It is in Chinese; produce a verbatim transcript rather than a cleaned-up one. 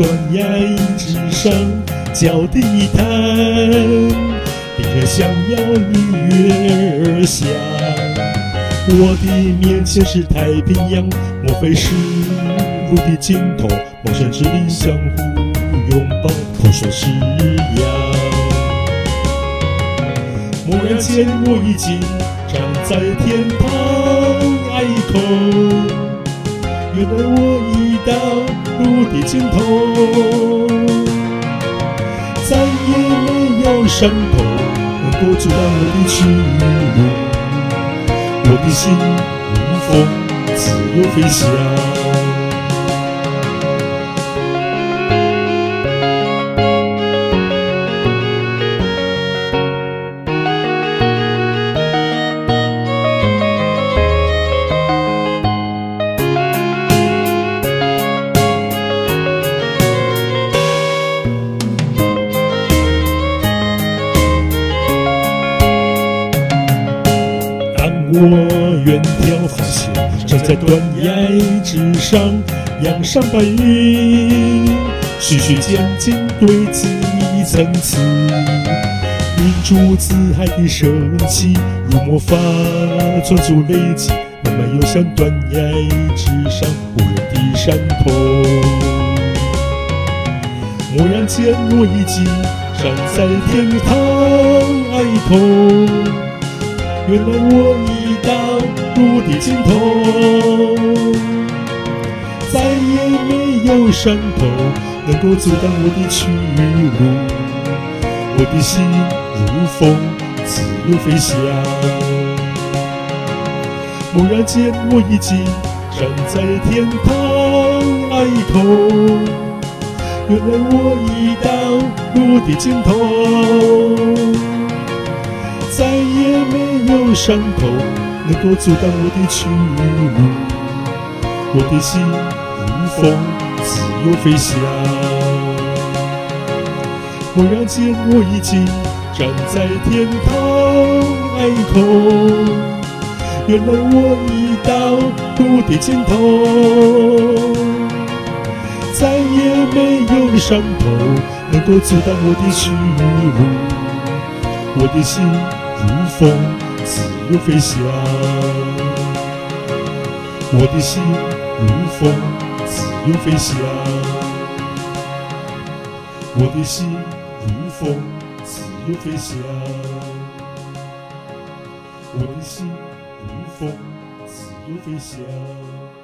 断崖之上，脚底一摊，定格想要一跃而下。我的面前是太平洋，莫非是路的尽头？梦想之地相互拥抱，口说是呀。蓦然间，我已经站在天堂隘口，原来我已到路的尽头，再也没有山头能够阻挡我的去路。我的心如风，自由飞翔。我远眺发现，站在断崖之上，仰上白云，徐徐渐渐堆积一层次，凝珠自海的升起，如魔法专注累积，慢慢游向断崖之上无人的山头。蓦然间，我已经站在天堂隘口，原来我已到路的尽头，再也没有山头能够阻挡我的去路。我的心如风，自由飞翔。蓦然间，我已经站在天堂隘口，原来我已到路的尽头，再也没有山头能够阻挡我的去路。我的心如风，自由飞翔。蓦然间，我已经站在天堂隘口，原来我已到路的尽头，再也没有山头能够阻挡我的去路。我的心如风，自由飞翔。我的心如风，自由飞翔。我的心如风，自由飞翔。我的心如风，自由飞翔。